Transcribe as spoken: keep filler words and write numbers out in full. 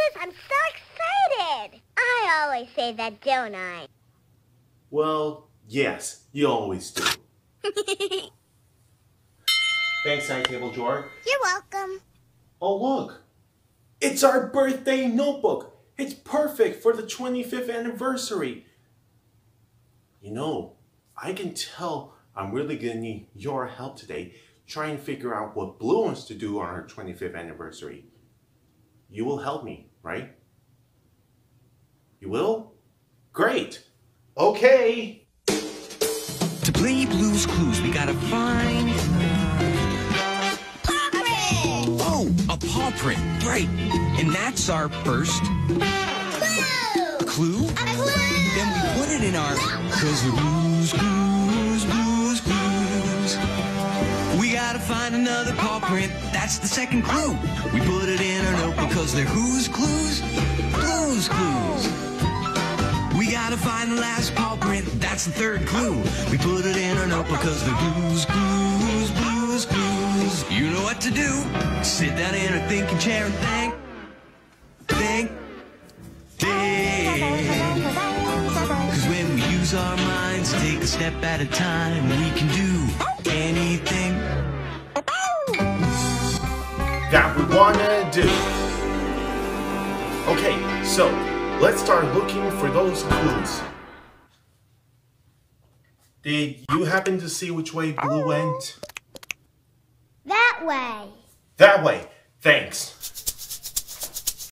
clues. I'm so excited. I always say that, don't I? Well, yes, you always do. Thanks, Side Table Drawer. You're welcome. Oh, look. It's our birthday notebook. It's perfect for the twenty-fifth anniversary. You know, I can tell I'm really going to need your help today trying to figure out what Blue wants to do on her twenty-fifth anniversary. You will help me, right? You will? Great. Okay. To play Blue's Clues, we gotta find... Paw print! Oh, a paw print, right. And that's our first... Clue! Clue? A clue! Then we put it in our... Cause the Blue's Clues, Blue's Clues. We gotta find another paw print. That's the second clue. We put it in our notebook because they're whose clues? Blue's Clues. We gotta find the last paw print. That's the third clue. We put it in our notebook because they're Blue's Clues, Blue's Clues. You know what to do. Sit down in a thinking chair and think, think, think. Cause when we use our minds, take a step at a time, we can do anything that we wanna do. Okay, so let's start looking for those clues. Did you happen to see which way Blue went? That way. That way. Thanks.